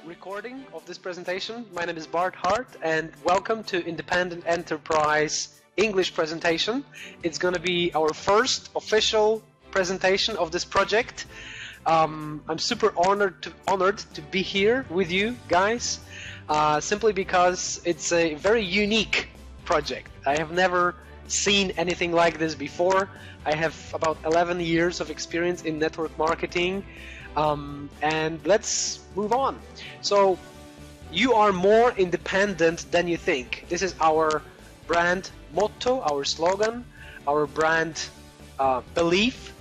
recording of this presentation. My name is Bart Hart, and welcome to Independent Enterprise English presentation. It's going to be our first official presentation of this project. I'm super honored to be here with you guys, simply because it's a very unique project. I have never seen anything like this before. I have about 11 years of experience in network marketing, and let's move on. So, you are more independent than you think. This is our brand motto, our slogan, our brand belief.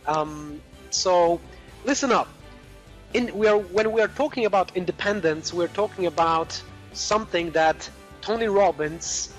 So listen up. When we are talking about independence, we're talking about something that Tony Robbins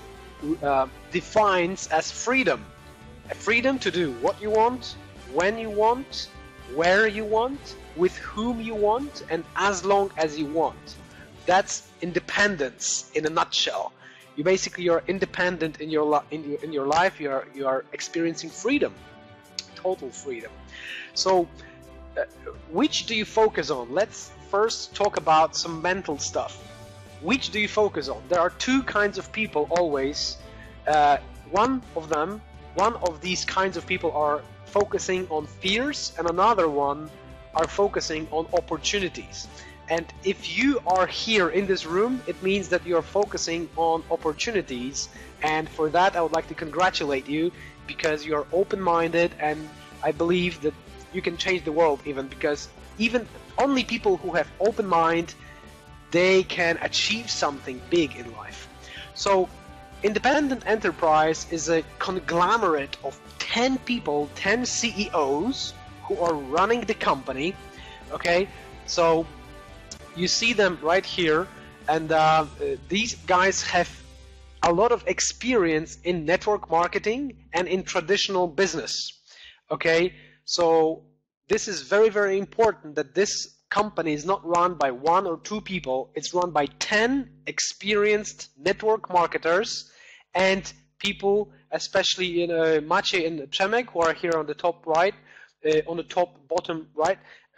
defines as freedom. A freedom to do what you want, when you want, where you want, with whom you want, and as long as you want. That's independence in a nutshell. You're independent in your life. You are experiencing freedom, total freedom. So, which do you focus on? Let's first talk about some mental stuff. Which do you focus on? There are two kinds of people always. One of these kinds of people are focusing on fears, and another one are focusing on opportunities. And if you are here in this room, it means that you are focusing on opportunities, and for that I would like to congratulate you, because you are open-minded, and I believe that you can change the world, because even only people who have open mind, they can achieve something big in life. So Independent Enterprise is a conglomerate of 10 people, 10 CEOs who are running the company. Okay, so you see them right here, and these guys have a lot of experience in network marketing and in traditional business. Okay, so this is very, very important, that this company is not run by one or two people. It's run by 10 experienced network marketers and people, especially in Maciej and Przemek, who are here on the top right, on the bottom right,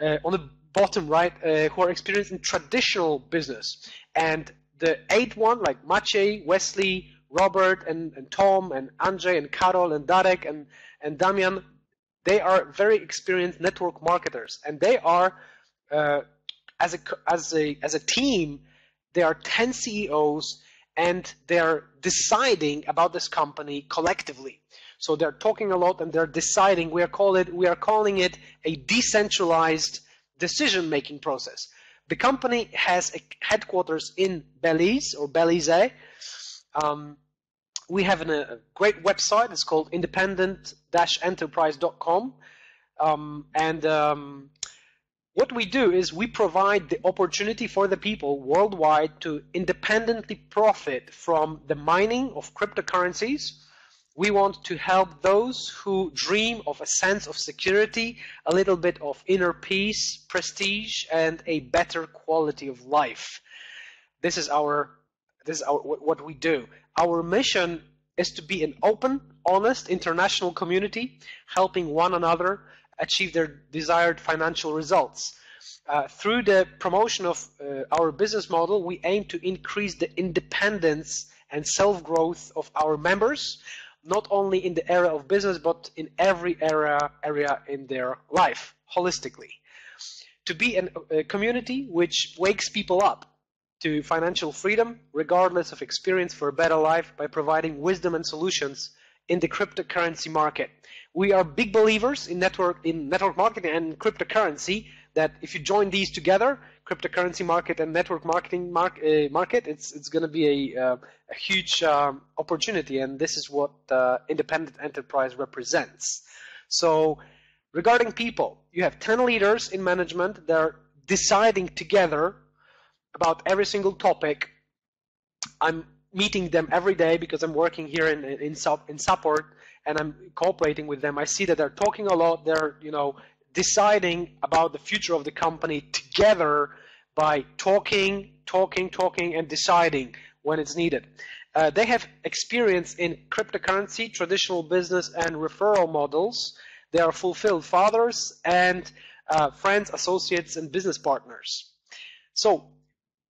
who are experienced in traditional business. And the 8th one, like Maciej, Wesley, Robert, and Tom, and Andrzej, and Karol, and Darek, and Damian, they are very experienced network marketers, and they are as a team, they are 10 CEOs, and they are deciding about this company collectively. So they're talking a lot, and they're deciding. We are calling it a decentralized decision-making process. The company has a headquarters in Belize or Belize. We have a great website. It's called independent-enterprise.com, what we do is we provide the opportunity for the people worldwide to independently profit from the mining of cryptocurrencies. We want to help those who dream of a sense of security, a little bit of inner peace, prestige, and a better quality of life. This is what we do. Our mission is to be an open, honest, international community, helping one another achieve their desired financial results. Through the promotion of our business model, we aim to increase the independence and self-growth of our members, not only in the area of business, but in every area in their life, holistically. To be a community which wakes people up to financial freedom, regardless of experience, for a better life, by providing wisdom and solutions in the cryptocurrency market. We are big believers in network marketing and cryptocurrency, that if you join these together, cryptocurrency market and network marketing market, it's going to be a huge opportunity, and this is what Independent Enterprise represents. So regarding people, you have 10 leaders in management. They're deciding together about every single topic. I'm meeting them every day because I'm working here in support, and I'm cooperating with them. I see that they're talking a lot. They're deciding about the future of the company together by talking, and deciding when it's needed. They have experience in cryptocurrency, traditional business, and referral models. They are fulfilled fathers and friends, associates, and business partners. So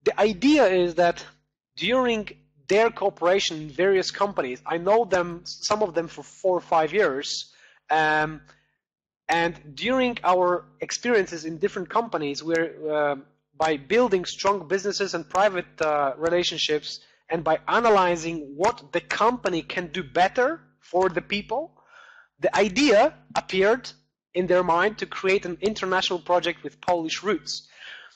the idea is that during their cooperation in various companies, I know them, some of them for 4 or 5 years, and during our experiences in different companies, we're by building strong businesses and private relationships, and by analyzing what the company can do better for the people, the idea appeared in their mind to create an international project with Polish roots.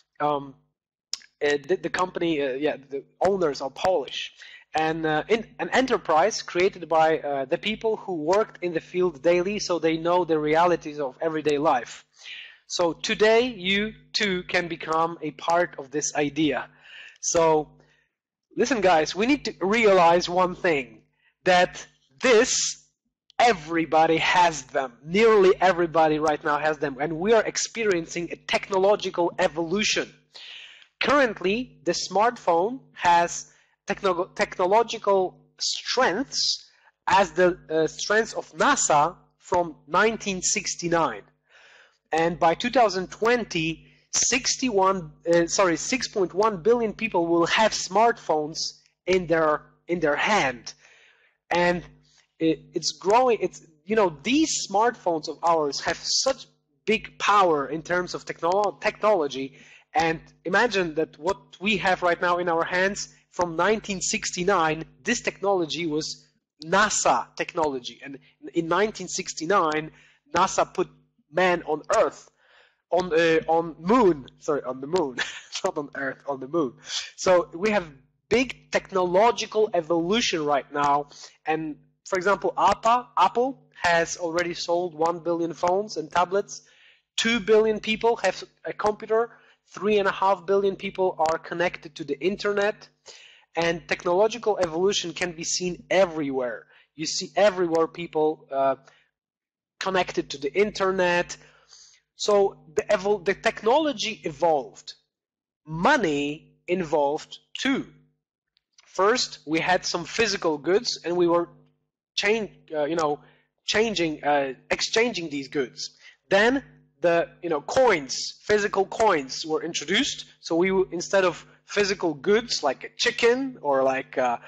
The company, the owners are Polish, and in an enterprise created by the people who worked in the field daily, so they know the realities of everyday life. So today, you too can become a part of this idea. So listen, guys, we need to realize one thing, that everybody has them. Nearly everybody right now has them, and we are experiencing a technological evolution. Currently, the smartphone has technological strengths as the strengths of NASA from 1969. And by 2020, 6.1 billion people will have smartphones in their hand, and it's growing. These smartphones of ours have such big power in terms of technology. And imagine that what we have right now in our hands from 1969, this technology was NASA technology. And in 1969, NASA put man on Earth, on the moon, not on Earth, on the moon. So we have big technological evolution right now. And for example, Apple has already sold 1 billion phones and tablets. 2 billion people have a computer. 3.5 billion people are connected to the internet, and technological evolution can be seen everywhere. You see everywhere people connected to the internet. So the technology evolved. Money evolved too. First, we had some physical goods, and we were exchanging these goods. Then the physical coins were introduced. So we, instead of physical goods like a chicken or like a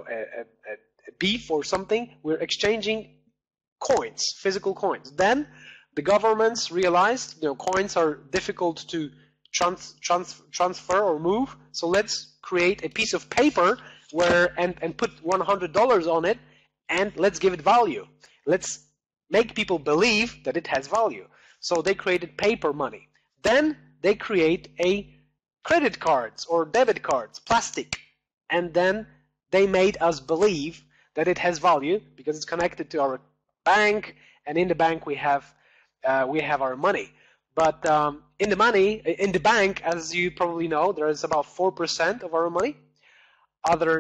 beef or something, we're exchanging coins, physical coins. Then the governments realized coins are difficult to transfer or move. So let's create a piece of paper and put $100 on it, and let's give it value. Let's make people believe that it has value. So they created paper money. Then they create credit cards or debit cards, plastic. And then they made us believe that it has value because it's connected to our bank, and in the bank we have our money. But in the bank, as you probably know, there is about 4% of our money. Other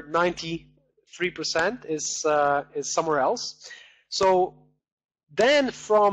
93% is somewhere else. So then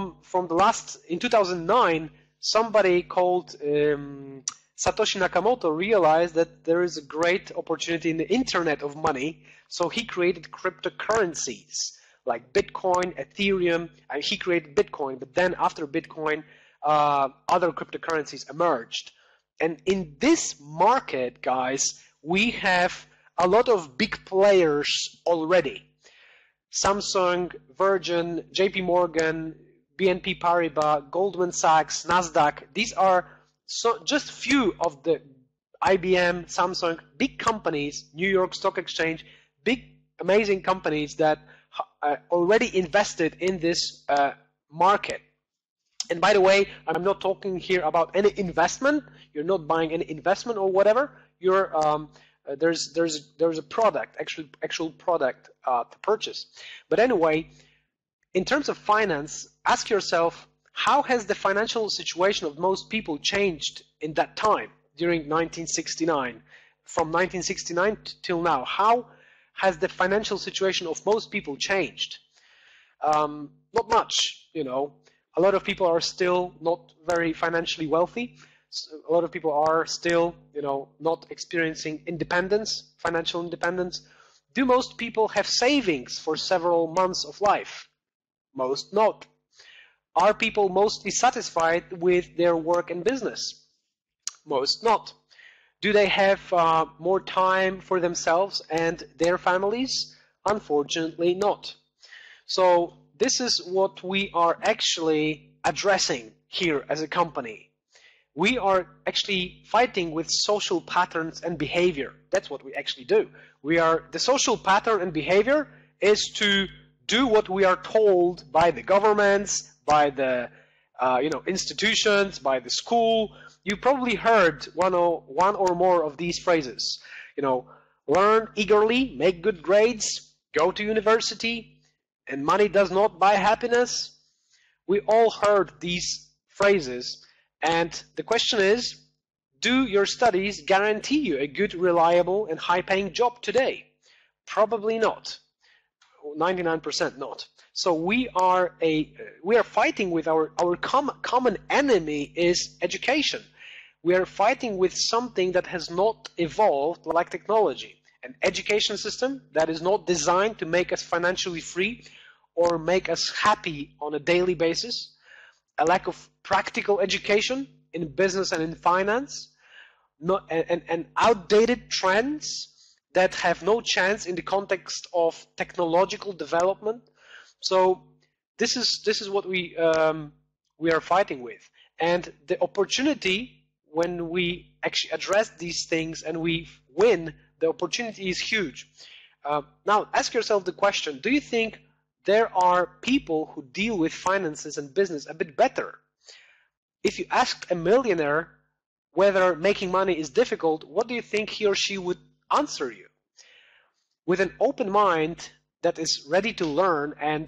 in 2009, somebody called Satoshi Nakamoto realized that there is a great opportunity in the internet of money. So he created cryptocurrencies like Bitcoin, Ethereum, and he created Bitcoin. But then after Bitcoin, other cryptocurrencies emerged. And in this market, guys, we have a lot of big players already. Samsung, Virgin, JP Morgan, BNP Paribas, Goldman Sachs, Nasdaq. These are just few of the IBM, Samsung, big companies, New York Stock Exchange, big amazing companies that already invested in this market. And by the way, I'm not talking here about any investment. You're not buying any investment or whatever. You're there's a product, actual product to purchase. But anyway, in terms of finance, ask yourself, how has the financial situation of most people changed in that time during 1969? From 1969 till now, how has the financial situation of most people changed? Not much, A lot of people are still not very financially wealthy. A lot of people are still, not experiencing independence, financial independence. Do most people have savings for several months of life? Most not. Are people mostly satisfied with their work and business? Most not. Do they have more time for themselves and their families? Unfortunately not. So this is what we are actually addressing here as a company. We are actually fighting with social patterns and behavior. That's what we actually do. The social pattern and behavior is to do what we are told by the governments, by the institutions, by the school. You probably heard one or more of these phrases. Learn eagerly, make good grades, go to university, and money does not buy happiness. We all heard these phrases, and the question is, do your studies guarantee you a good, reliable, and high-paying job today? Probably not. 99% not. So we are fighting with our common enemy is education. We are fighting with something that has not evolved like technology. An education system that is not designed to make us financially free or make us happy on a daily basis. A lack of practical education in business and in finance. And outdated trends that have no chance in the context of technological development. So this is what we are fighting with. And the opportunity, when we actually address these things and we win, the opportunity is huge. Now, ask yourself the question, do you think there are people who deal with finances and business a bit better? If you asked a millionaire whether making money is difficult, what do you think he or she would answer you? With an open mind that is ready to learn, and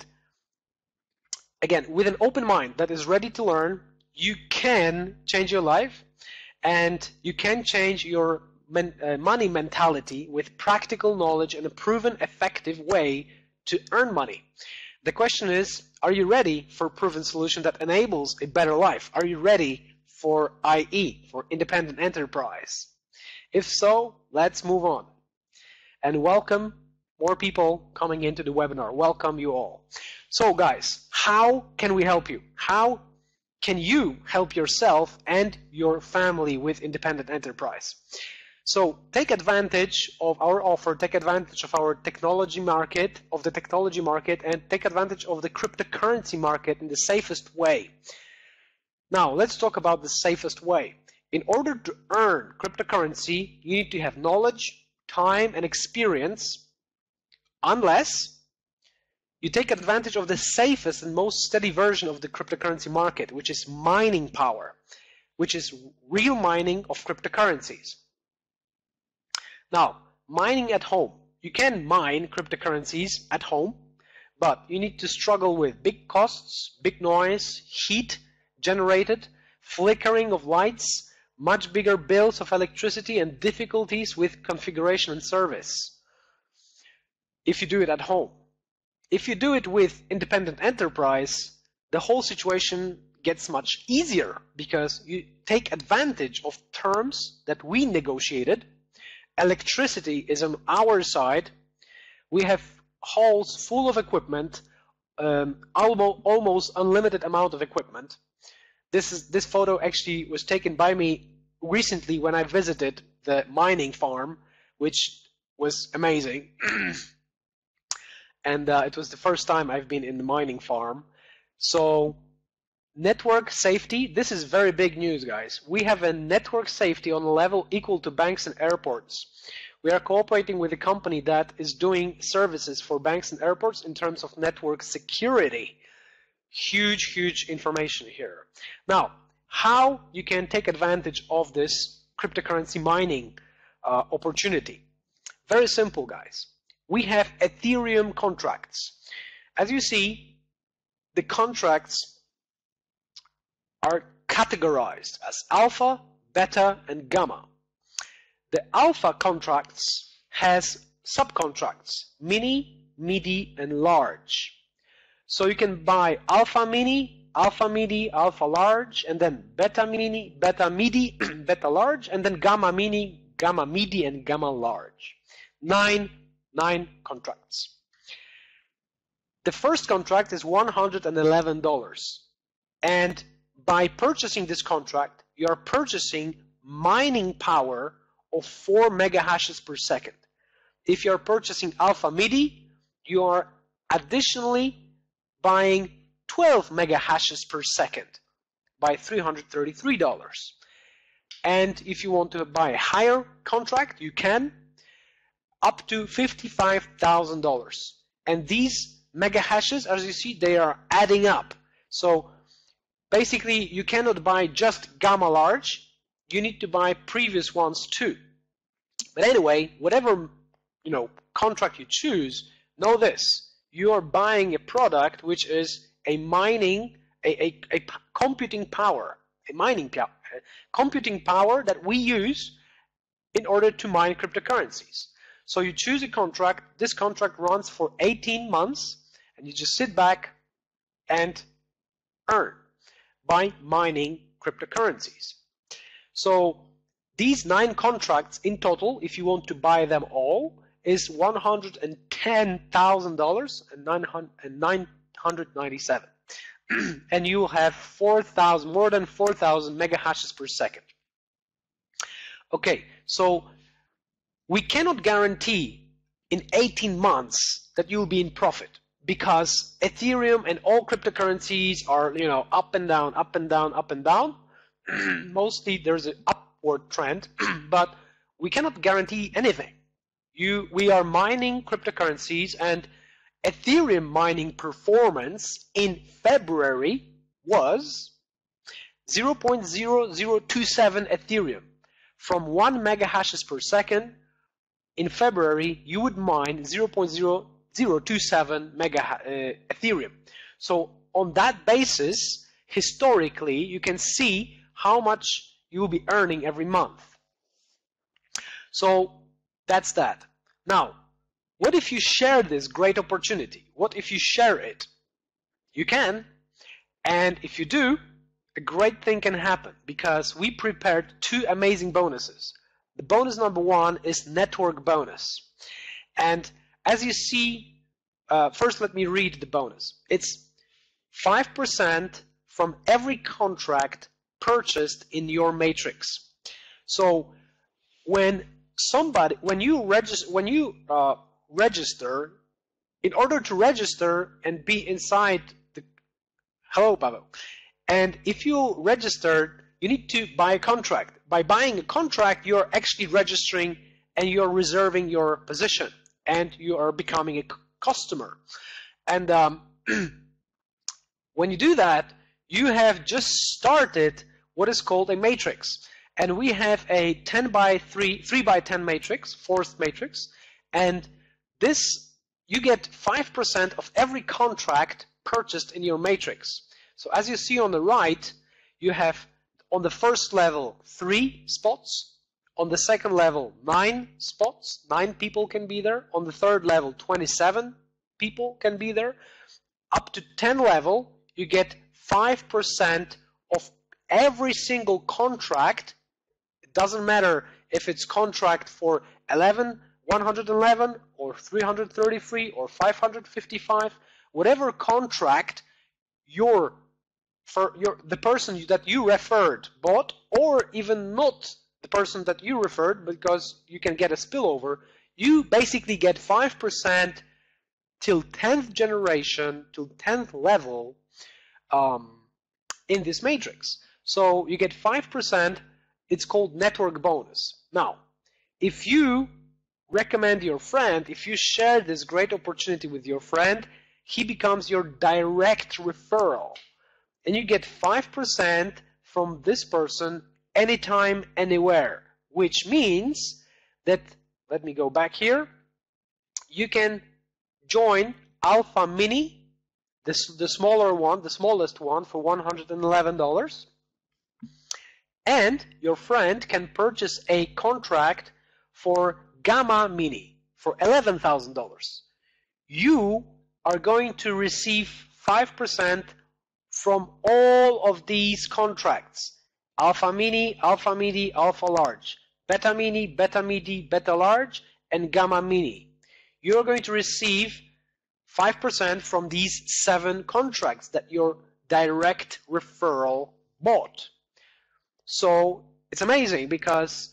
again, with an open mind that is ready to learn, you can change your life and you can change your money mentality with practical knowledge and a proven effective way to earn money. The question is, are you ready for a proven solution that enables a better life? Are you ready for IE, for independent enterprise? If so, let's move on. And welcome more people coming into the webinar. Welcome you all. So guys, how can we help you? How can you help yourself and your family with independent enterprise? So take advantage of our offer, take advantage of our technology market, and take advantage of the cryptocurrency market in the safest way. Now, let's talk about the safest way. In order to earn cryptocurrency, you need to have knowledge, time, and experience, unless you take advantage of the safest and most steady version of the cryptocurrency market, which is mining power, which is real mining of cryptocurrencies. Now, mining at home. You can mine cryptocurrencies at home, but you need to struggle with big costs, big noise, heat generated, flickering of lights, much bigger bills of electricity, and difficulties with configuration and service if you do it at home. If you do it with independent enterprise, the whole situation gets much easier because you take advantage of terms that we negotiated. Electricity is on our side. We have halls full of equipment, almost unlimited amount of equipment. This photo actually was taken by me recently when I visited the mining farm, which was amazing. And it was the first time I've been in the mining farm. So network safety, this is very big news, guys. We have a network safety on a level equal to banks and airports. We are cooperating with a company that is doing services for banks and airports in terms of network security. Huge, huge information here. Now, how you can take advantage of this cryptocurrency mining opportunity? Very simple, guys. We have Ethereum contracts. As you see, the contracts are categorized as alpha, beta, and gamma. The alpha contracts has subcontracts, mini, midi, and large. So you can buy alpha mini, alpha midi, alpha large, and then beta mini, beta midi, beta large, and then gamma mini, gamma midi, and gamma large. Nine contracts. The first contract is $111. And by purchasing this contract, you are purchasing mining power of 4 mega hashes per second. If you're purchasing Alpha MIDI, you are additionally buying 12 mega hashes per second by $333. And if you want to buy a higher contract, you can, up to $55,000. And these mega hashes, as you see, they are adding up. So basically, you cannot buy just gamma large. You need to buy previous ones too. But anyway, whatever contract you choose, know this: you are buying a product which is a computing power, computing power that we use in order to mine cryptocurrencies. So you choose a contract. This contract runs for 18 months, and you just sit back and earn by mining cryptocurrencies. So these 9 contracts in total, if you want to buy them all, is $110,000 and 997. And you will have more than 4,000 mega hashes per second. Okay, so we cannot guarantee in 18 months that you'll be in profit, because Ethereum and all cryptocurrencies are, up and down, up and down, up and down. Mostly there's an upward trend, but we cannot guarantee anything. We are mining cryptocurrencies, and Ethereum mining performance in February was 0.0027 Ethereum. From 1 mega hashes per second, in February, you would mine 0.0027 mega Ethereum. So on that basis, historically, you can see how much you will be earning every month. So that's that. Now, what if you share this great opportunity? What if you share it? You can, and if you do, a great thing can happen, because we prepared 2 amazing bonuses. The bonus number 1 is network bonus. And as you see, first let me read the bonus. It's 5% from every contract purchased in your matrix. So when you register, in order to register and be inside the, hello Pavel, and if you register, you need to buy a contract. By buying a contract, you're actually registering and you're reserving your position, and you are becoming a customer. And when you do that, you have just started what is called a matrix. And we have a 10 by 3 by 10 matrix, forced matrix, and this, you get 5% of every contract purchased in your matrix. So as you see on the right, you have on the first level 3 spots, on the second level 9 spots, 9 people can be there, on the third level 27 people can be there. Up to 10 level, you get 5% of every single contract. It doesn't matter if it's contract for 111 or 333 or 555, whatever contract the person that you referred bought, or even not the person that you referred, because you can get a spillover, you basically get 5% till 10th generation, till 10th level in this matrix. So you get 5%, it's called network bonus. Now, if you recommend your friend, if you share this great opportunity with your friend, he becomes your direct referral. And you get 5% from this person anytime, anywhere. Which means that, let me go back here, you can join Alpha Mini, the smaller one, the smallest one, for $111. And your friend can purchase a contract for Gamma Mini for $11,000. You are going to receive 5% from all of these contracts: Alpha Mini, Alpha Midi, Alpha Large, Beta Mini, Beta Midi, Beta Large, and Gamma Mini. You're going to receive 5% from these 7 contracts that your direct referral bought. So it's amazing, because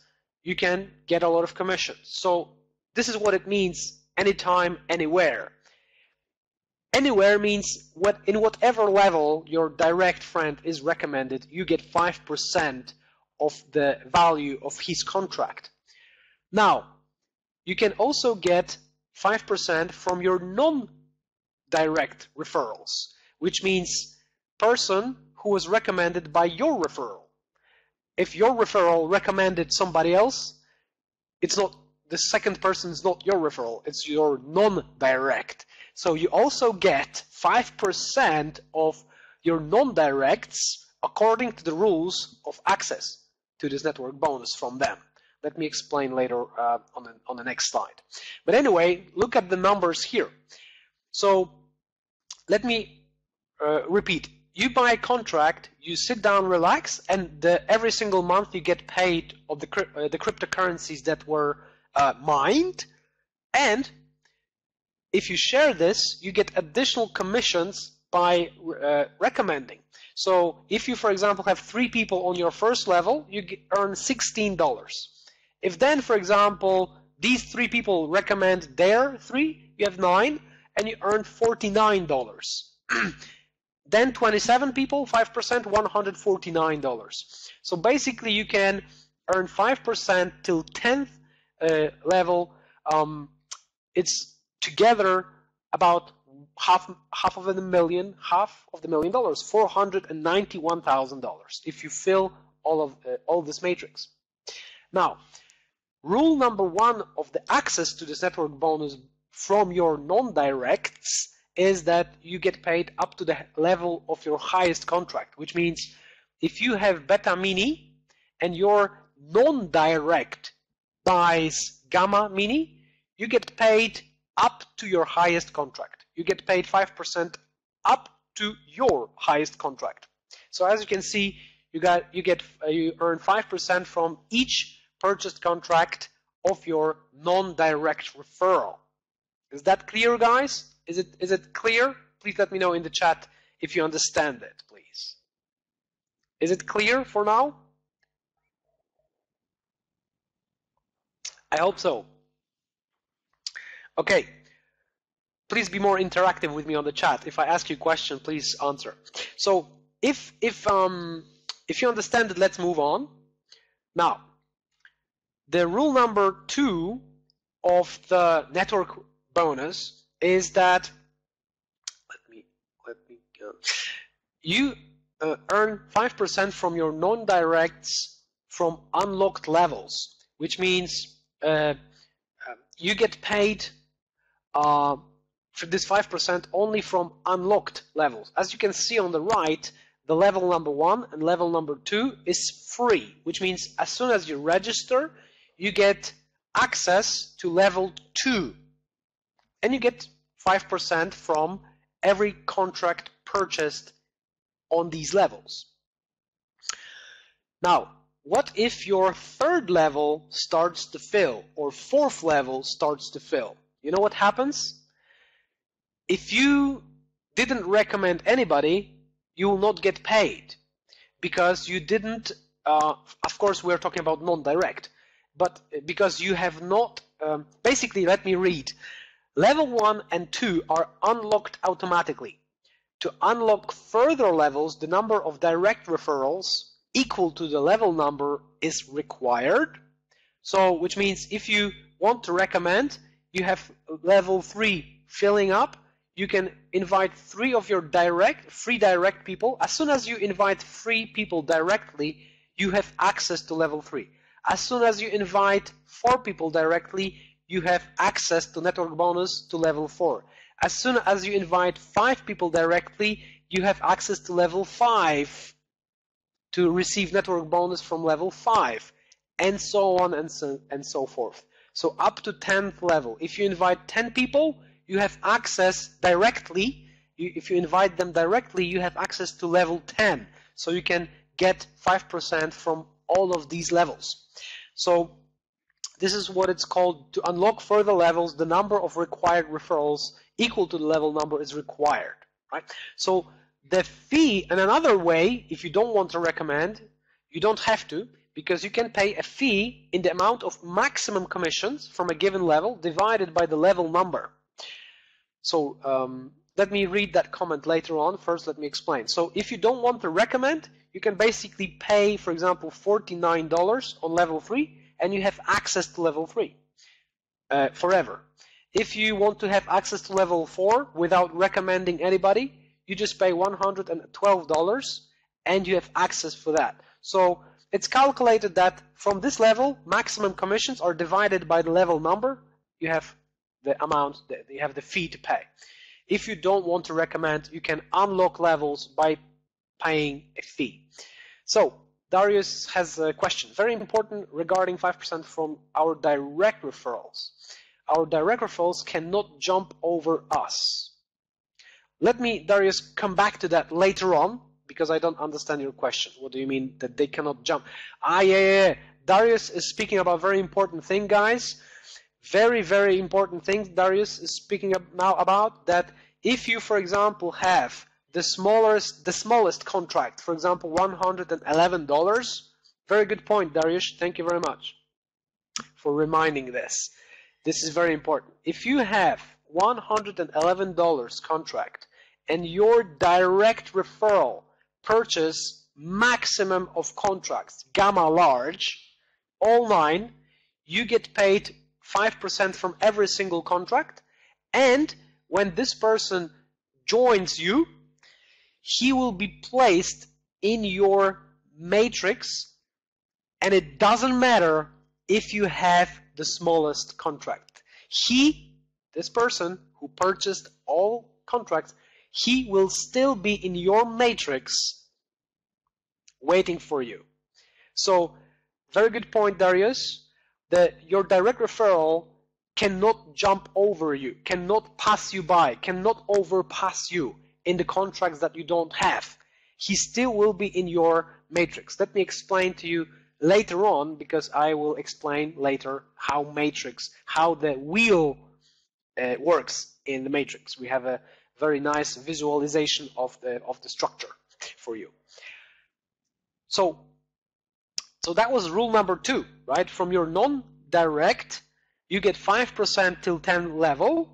you can get a lot of commissions. So this is what it means, anytime, anywhere. Anywhere means in whatever level your direct friend is recommended, you get 5% of the value of his contract. Now, you can also get 5% from your non-direct referrals, which means person who was recommended by your referral. If your referral recommended somebody else, it's not, the second person is not your referral, it's your non-direct. So you also get 5% of your non-directs according to the rules of access to this network bonus from them. Let me explain later on the next slide. But anyway, look at the numbers here. So let me repeat. You buy a contract, you sit down, relax, and every single month you get paid of the cryptocurrencies that were mined. And if you share this, you get additional commissions by recommending. So if you, for example, have 3 people on your first level, you earn $16. If then, for example, these 3 people recommend their 3, you have 9, and you earn $49. Then 27 people, 5%, $149. So basically you can earn 5% till 10th level. It's together about half of the million, $491,000 if you fill all this matrix. Now, rule number 1 of the access to this network bonus from your non-directs is that you get paid up to the level of your highest contract, which means if you have Beta Mini and your non-direct buys Gamma Mini, you get paid up to your highest contract. You get paid 5% up to your highest contract. So as you can see, you earn 5% from each purchased contract of your non-direct referral. Is that clear, guys? Is it clear? Please let me know in the chat if you understand it, please. Is it clear for now? I hope so. Okay. Please be more interactive with me on the chat. If I ask you a question, please answer. So if you understand it, let's move on. Now, the rule number 2 of the network bonus is that you earn 5% from your non-directs from unlocked levels, which means you get paid for this 5% only from unlocked levels. As you can see on the right, the level number 1 and level number 2 is free, which means as soon as you register, you get access to level 2. And you get 5% from every contract purchased on these levels. Now, what if your 3rd level starts to fill or 4th level starts to fill? You know what happens? If you didn't recommend anybody, you will not get paid because you didn't, of course we're talking about non-direct, but because you have not, basically let me read. Level 1 and 2 are unlocked automatically. To unlock further levels, the number of direct referrals equal to the level number is required. So, which means if you want to recommend, you have level 3 filling up, you can invite 3 of your free direct people. As soon as you invite 3 people directly, you have access to level 3. As soon as you invite 4 people directly, you have access to network bonus to level 4. As soon as you invite 5 people directly, you have access to level 5 to receive network bonus from level 5, and so on and so forth. So up to 10th level. If you invite 10 people, you have access directly. If you invite them directly, you have access to level 10. So you can get 5% from all of these levels. So this is what it's called. To unlock further levels, the number of required referrals equal to the level number is required, right? So the fee, and another way, if you don't want to recommend, you don't have to, because you can pay a fee in the amount of maximum commissions from a given level divided by the level number. So let me read that comment later on. First, let me explain. So if you don't want to recommend, you can basically pay, for example, $49 on level 3, and you have access to level 3 forever. If you want to have access to level 4 without recommending anybody, you just pay $112 and you have access for that. So it's calculated that from this level, maximum commissions are divided by the level number. You have the amount, you have the fee to pay. If you don't want to recommend, you can unlock levels by paying a fee. So Darius has a question, very important, regarding 5% from our direct referrals. Our direct referrals cannot jump over us. Let me, Darius, come back to that later on, because I don't understand your question. What do you mean that they cannot jump? Yeah. Darius is speaking about a very important thing, guys. Very, very important thing Darius is speaking now about, that if you, for example, have the smallest contract, for example, $111, very good point, Darius. Thank you very much for reminding this. This is very important. If you have $111 contract and your direct referral purchase maximum of contracts, gamma large, all 9, you get paid 5% from every single contract, and when this person joins you, he will be placed in your matrix, and it doesn't matter if you have the smallest contract. This person who purchased all contracts, he will still be in your matrix waiting for you. So, very good point, Darius. Your direct referral cannot jump over you, cannot pass you by, cannot overpass you in the contracts that you don't have. He still will be in your matrix. Let me explain to you later on, because I will explain later how the wheel works in the matrix. We have a very nice visualization of the structure for you. So that was rule number 2, right? From your non-direct, you get 5% till 10 level,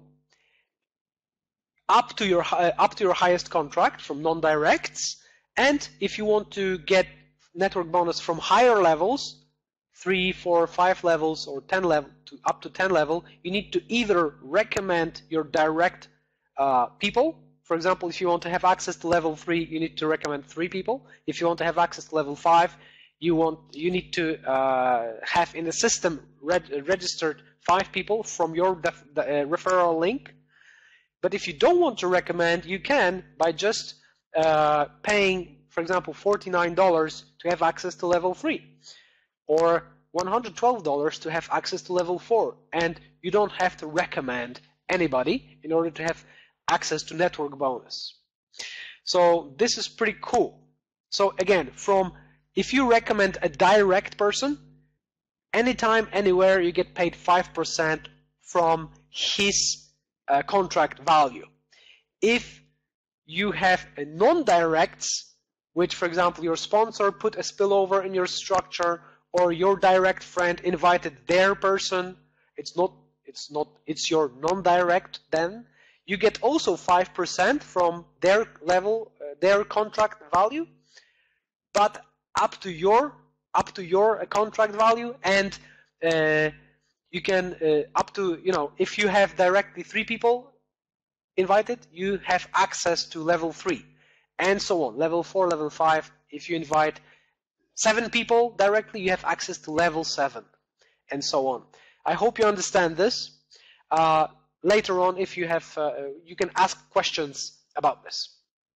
up to your highest contract from non-directs, and if you want to get network bonus from higher levels, 3, 4, 5 levels, or 10 level up to 10 level, you need to either recommend your direct people. For example, if you want to have access to level 3, you need to recommend 3 people. If you want to have access to level 5, you need to have in the system registered 5 people from your referral link. But if you don't want to recommend, you can by just paying, for example, $49 to have access to level 3, or $112 to have access to level 4, and you don't have to recommend anybody in order to have access to network bonus. So this is pretty cool. So again, if you recommend a direct person, anytime, anywhere, you get paid 5% from his contract value. If you have a non-directs, which, for example, your sponsor put a spillover in your structure, or your direct friend invited their person, it's your non-direct, then you get also 5% from their level, their contract value, but up to your contract value, and you can up to, if you have directly 3 people invited, you have access to level 3, and so on. Level 4, level 5. If you invite 7 people directly, you have access to level 7, and so on. I hope you understand this. Later on, if you have, you can ask questions about this.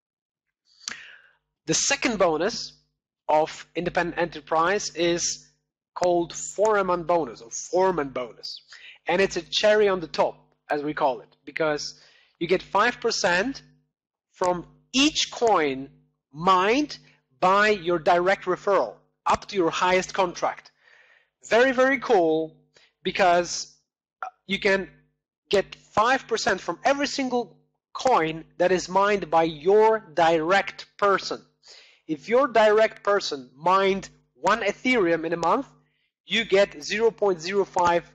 The second bonus of Independent Enterprise is called Foreman bonus, or Foreman bonus, and it's a cherry on the top, as we call it, because you get 5% from each coin mined by your direct referral up to your highest contract. Very, very cool, because you can get 5% from every single coin that is mined by your direct person. If your direct person mined 1 Ethereum in a month, you get 0.05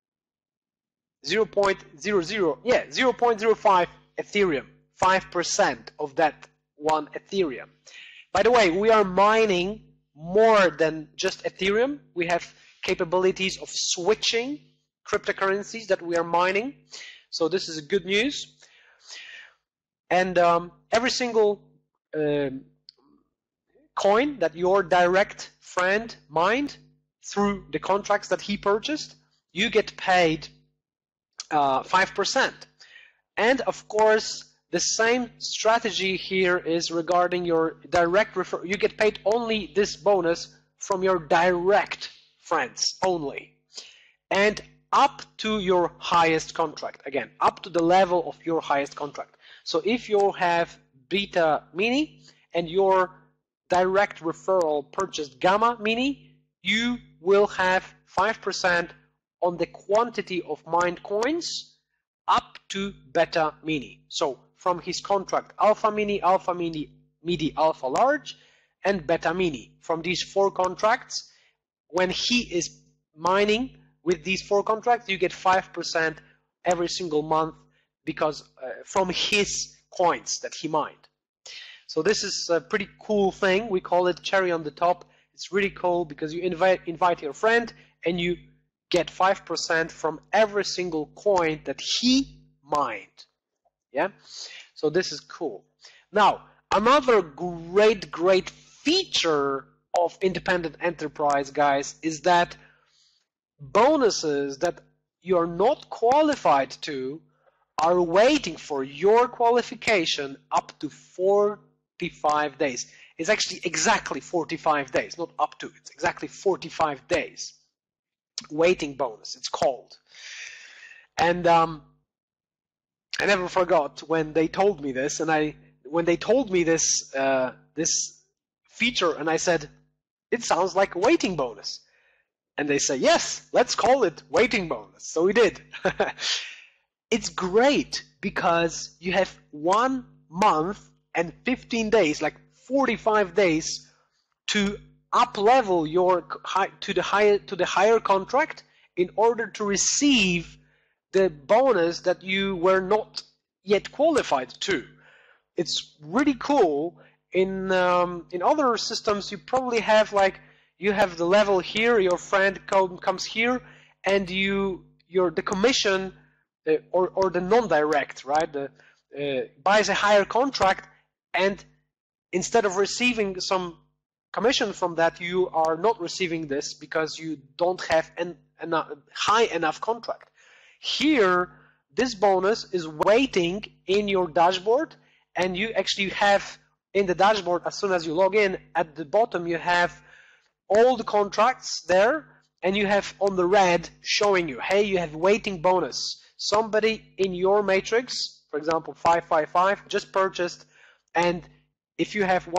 Ethereum, 5% of that 1 Ethereum. By the way, we are mining more than just Ethereum. We have capabilities of switching cryptocurrencies that we are mining. So this is good news. And every single coin that your direct friend mined through the contracts that he purchased, you get paid 5%. And of course, the same strategy here is regarding your direct referral. You get paid only this bonus from your direct friends only. And up to your highest contract. Again, up to the level of your highest contract. So if you have Beta Mini and your direct referral purchased Gamma Mini, you will have 5% on the quantity of mined coins up to Beta Mini. So from his contract Alpha Mini, Midi, Alpha Large, and Beta Mini. From these 4 contracts, when he is mining with these 4 contracts, you get 5% every single month because from his coins that he mined. So this is a pretty cool thing. We call it cherry on the top. It's really cool because you invite your friend and you get 5% from every single coin that he mined. Yeah, so this is cool. Now, another great feature of independent enterprise, guys, is that bonuses that you're not qualified to are waiting for your qualification up to 45 days. It's actually exactly 45 days, not up to. It's exactly 45 days. Waiting bonus, it's called. And I never forgot when they told me this, and when they told me this this feature, and I said, it sounds like a waiting bonus. And they say, yes, let's call it waiting bonus. So we did. It's great because you have 1 month and 15 days, like 45 days, to up-level your to the higher contract in order to receive the bonus that you were not yet qualified to. It's really cool. In other systems, you probably have you have the level here, your friend comes here, and the commission or the non-direct, right? Buys a higher contract, and instead of receiving some commission from that, you are not receiving this because you don't have a high enough contract. Here, this bonus is waiting in your dashboard, and you actually have in the dashboard, as soon as you log in, at the bottom you have all the contracts there, and you have on the red showing you, hey, you have waiting bonus. Somebody in your matrix, for example 555, just purchased, and if you have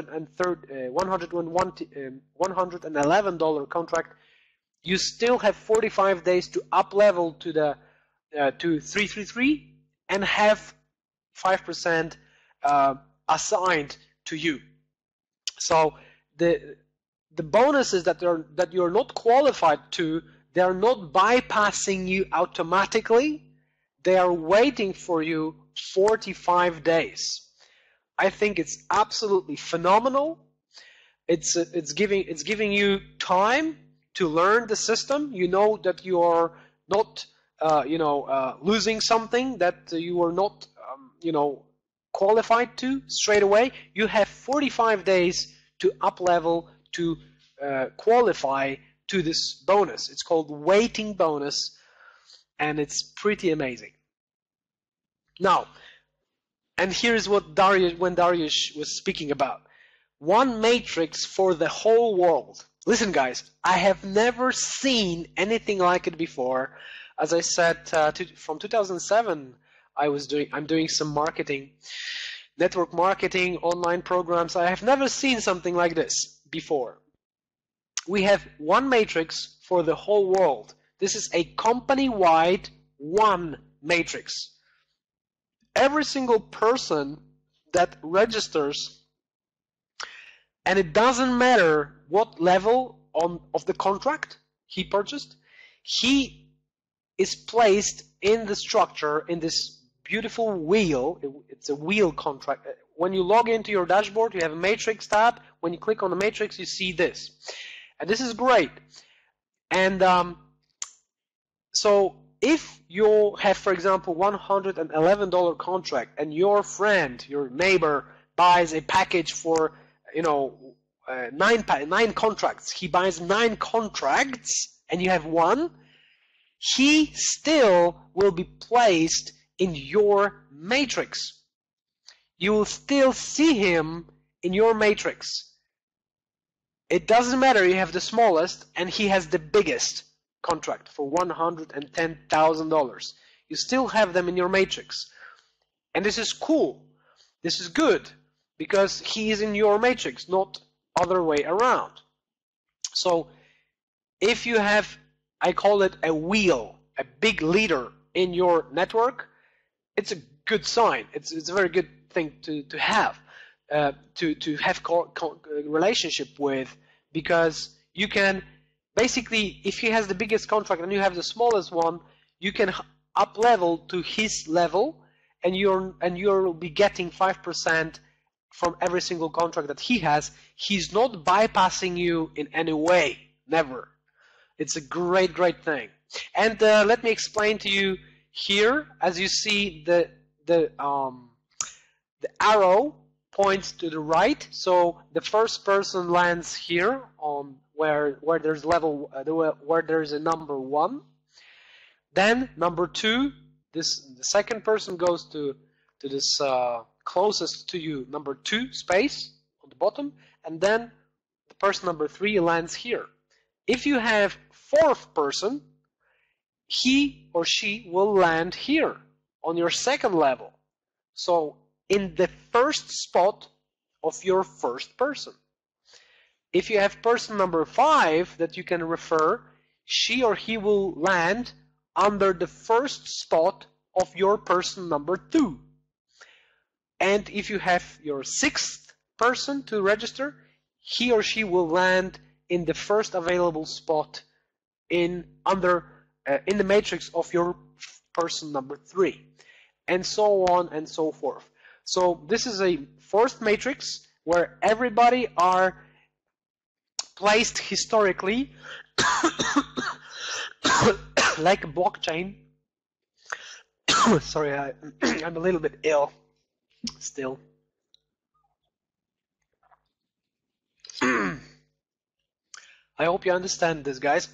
$111 contract, you still have 45 days to up level to the to 333 and have 5% assigned to you. So the bonuses that you're not qualified to, they are not bypassing you automatically. They are waiting for you 45 days. I think it's absolutely phenomenal. It's giving you time to learn the system. You know that you are not losing something that you are not qualified to straight away. You have 45 days to up level to qualify to this bonus. It's called waiting bonus, and it's pretty amazing. Now, and here's what Darius was speaking about. One matrix for the whole world. Listen, guys, I have never seen anything like it before. As I said, from 2007, I'm doing some marketing, network marketing, online programs. I have never seen something like this before. We have one matrix for the whole world. This is a company-wide one matrix. Every single person that registers and it doesn't matter what level of the contract he purchased, he is placed in the structure in this beautiful wheel. It's a wheel contract. When you log into your dashboard, you have a matrix tab. When you click on the matrix, you see this, and this is great. And so if you have, for example, $111 contract, and your friend, your neighbor, buys a package for, you know, 9 contracts, he buys 9 contracts, and you have 1, he still will be placed in your matrix. You will still see him in your matrix. It doesn't matter, you have the smallest and he has the biggest contract for $110,000. You still have them in your matrix. And this is cool. This is good because he is in your matrix, not other way around. So if you have, I call it a wheel, a big leader in your network, it's a good sign. It's a very good thing to have, to have relationship with, because you can basically, if he has the biggest contract and you have the smallest one, you can up level to his level, and you'll be getting 5% from every single contract that he has. He's not bypassing you in any way, never. It's a great thing. And let me explain to you here. As you see, the arrow points to the right, so the first person lands here on where there's level where there's a number 1. Then number 2, the second person goes to this closest to you, number 2 space on the bottom, and then the person number 3 lands here. If you have 4th person, he or she will land here on your second level. So in the first spot of your first person. If you have person number 5 that you can refer, she or he will land under the first spot of your person number 2. And if you have your 6th person to register, he or she will land in the first available spot in the matrix of your person number 3, and so on and so forth. So this is a forced matrix where everybody are placed historically like a blockchain. Sorry, I'm a little bit ill still. I hope you understand this, guys.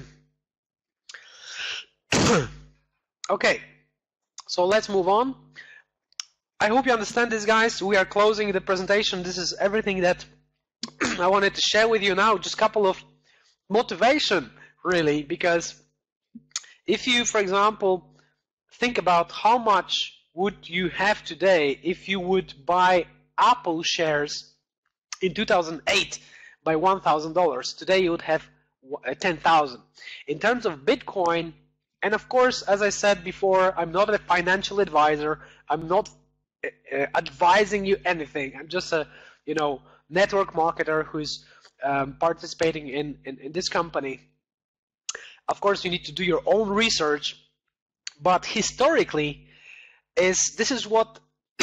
Okay, so let's move on. I hope you understand this, guys. We are closing the presentation. This is everything that I wanted to share with you now. Just a couple of motivation, really, because if you, for example, think about how much would you have today if you would buy Apple shares in 2008 by $1,000. Today you would have 10,000. In terms of Bitcoin, and of course, as I said before, I'm not a financial advisor. I'm not advising you anything. I'm just a network marketer who's participating in this company. Of course, you need to do your own research, but historically, this is what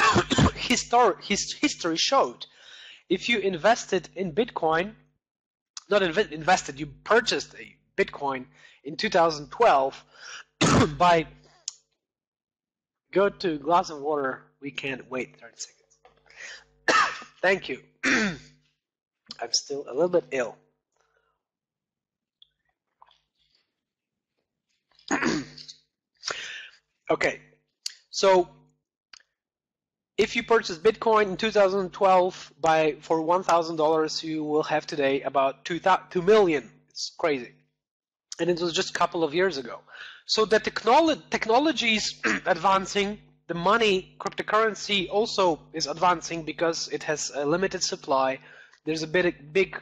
history showed. If you invested in Bitcoin, not invested, you purchased a Bitcoin in 2012 by, go to a glass of water. We can't wait 30 seconds. Thank you. I'm still a little bit ill. Okay, so if you purchase Bitcoin in 2012 for $1,000, you will have today about 2 million. It's crazy, and it was just a couple of years ago. So the technology is advancing. The money, cryptocurrency, also is advancing because it has a limited supply. There's a big,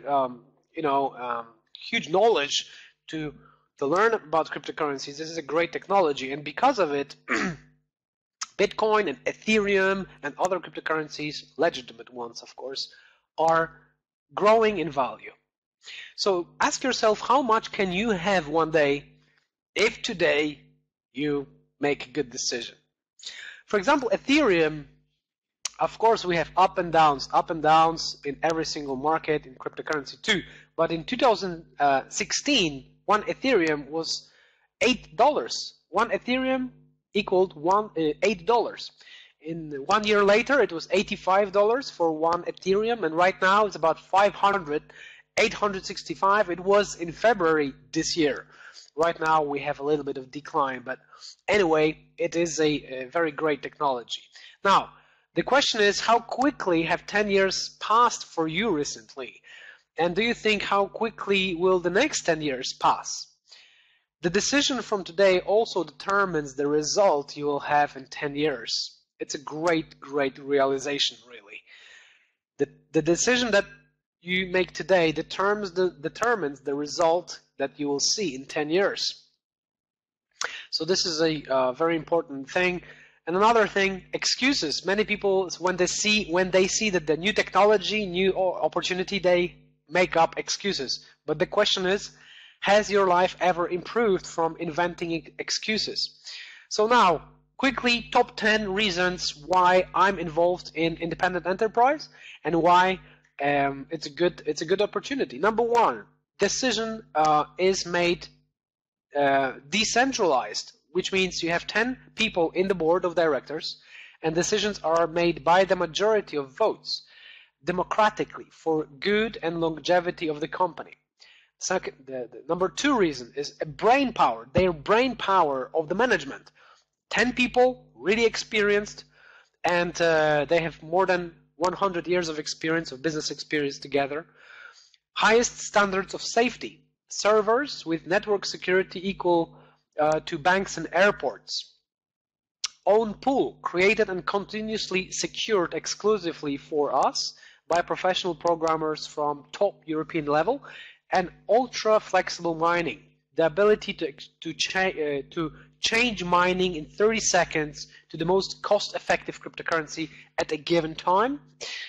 huge knowledge to learn about cryptocurrencies. This is a great technology, and because of it, Bitcoin and Ethereum and other cryptocurrencies, legitimate ones, of course, are growing in value. So ask yourself, how much can you have one day if today you make a good decision? For example, Ethereum, of course, we have up and downs in every single market, in cryptocurrency too. But in 2016, one Ethereum was $8. One Ethereum equaled $8. In 1 year later, it was $85 for one Ethereum, and right now it's about 865. It was in February this year. Right now we have a little bit of decline, but anyway, it is a very great technology. Now, the question is, how quickly have 10 years passed for you recently? And do you think how quickly will the next 10 years pass? The decision from today also determines the result you will have in 10 years. It's a great realization, really. The decision that you make today determines the result that you will see in 10 years. So this is a very important thing. And another thing, excuses. Many people, when they see that the new technology, new opportunity, they make up excuses. But the question is, has your life ever improved from inventing excuses? So now, quickly, top 10 reasons why I'm involved in independent enterprise and why it's a good opportunity. Number one, decision is made decentralized, which means you have 10 people in the board of directors, and decisions are made by the majority of votes, democratically, for good and longevity of the company. Second, the number two reason is brain power. Their brain power of the management. 10 people, really experienced, and they have more than 100 years of experience, of business experience together. Highest standards of safety. Servers with network security equal to banks and airports. Own pool, created and continuously secured exclusively for us by professional programmers from top European level, and ultra flexible mining, the ability to change mining in 30 seconds to the most cost-effective cryptocurrency at a given time,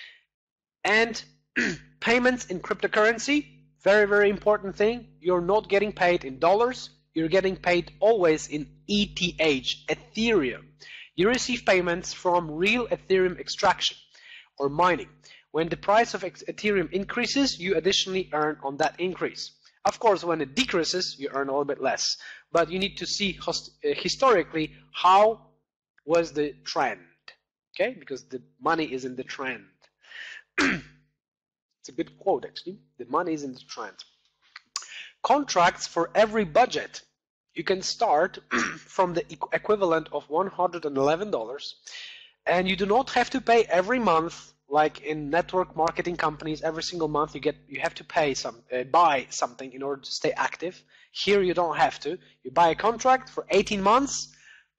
and payments in cryptocurrency. Very important thing. You're not getting paid in dollars. You're getting paid always in ETH, Ethereum. You receive payments from real Ethereum extraction or mining. When the price of Ethereum increases, you additionally earn on that increase. Of course, when it decreases, you earn a little bit less. But you need to see historically how was the trend. Okay? Because the money is in the trend. It's a good quote, actually. The money is in the trend. Contracts for every budget. You can start from the equivalent of $111, and you do not have to pay every month, like in network marketing companies. Every single month you have to buy something in order to stay active. Here you don't have to. You buy a contract for 18 months.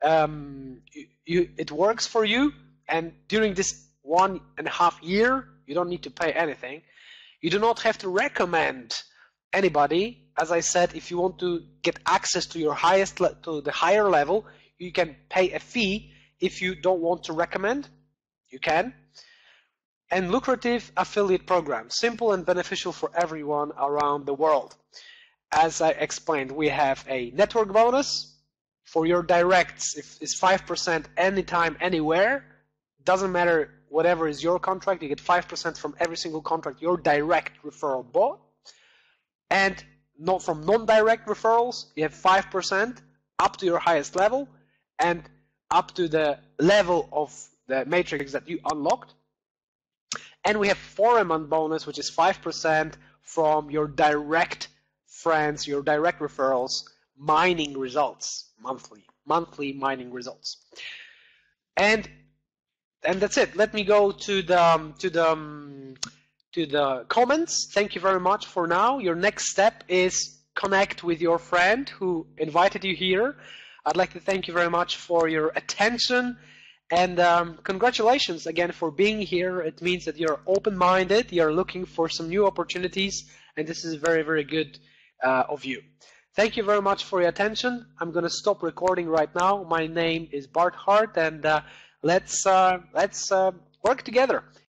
It works for you, and during this 1.5 years, you don't need to pay anything. You do not have to recommend anybody. As I said, if you want to get access to to the higher level, you can pay a fee. If you don't want to recommend, you can. And lucrative affiliate program, simple and beneficial for everyone around the world. As I explained, we have a network bonus for your directs. If it's 5% anytime, anywhere, doesn't matter whatever is your contract, you get 5% from every single contract your direct referral bought. And not from non-direct referrals, you have 5% up to your highest level and up to the level of the matrix that you unlocked. And we have foreman bonus, which is 5% from your direct friends, your direct referrals, mining results, monthly mining results. And that's it. Let me go to the comments. Thank you very much for now. Your next step is connect with your friend who invited you here. I'd like to thank you very much for your attention, and congratulations again for being here. It means that you're open-minded, you're looking for some new opportunities, and this is very good of you. Thank you very much for your attention. I'm going to stop recording right now. My name is Bart Hart, and let's work together.